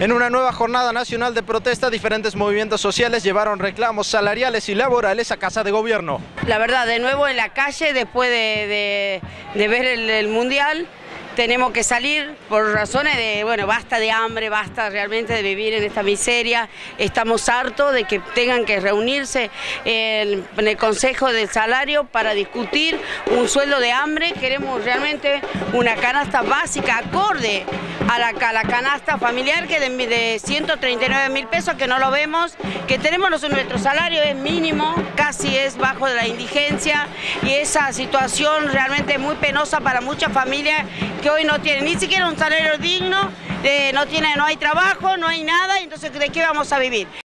En una nueva jornada nacional de protesta, diferentes movimientos sociales llevaron reclamos salariales y laborales a Casa de Gobierno. La verdad, de nuevo en la calle, después de ver el Mundial, tenemos que salir por razones de, bueno, basta de hambre, basta realmente de vivir en esta miseria. Estamos hartos de que tengan que reunirse en el Consejo del Salario para discutir un sueldo de hambre. Queremos realmente una canasta básica acorde a la canasta familiar, que de 139.000 pesos, que no lo vemos, que tenemos nuestro salario es mínimo, casi es bajo de la indigencia, y esa situación realmente es muy penosa para muchas familias que hoy no tienen ni siquiera un salario digno, no hay trabajo, no hay nada, entonces ¿de qué vamos a vivir?